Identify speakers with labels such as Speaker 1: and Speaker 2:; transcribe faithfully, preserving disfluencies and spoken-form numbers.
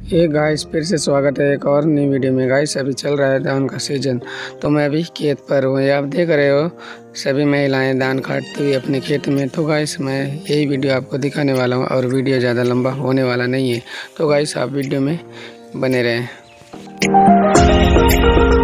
Speaker 1: ये गाइस फिर से स्वागत है एक और नई वीडियो में। गाइस अभी चल रहा है धान का सीजन, तो मैं अभी खेत पर हूँ। ये आप देख रहे हो सभी महिलाएं धान काटती हुई अपने खेत में। तो गाइस मैं यही वीडियो आपको दिखाने वाला हूँ और वीडियो ज़्यादा लंबा होने वाला नहीं है, तो गाइस आप वीडियो में बने रहें।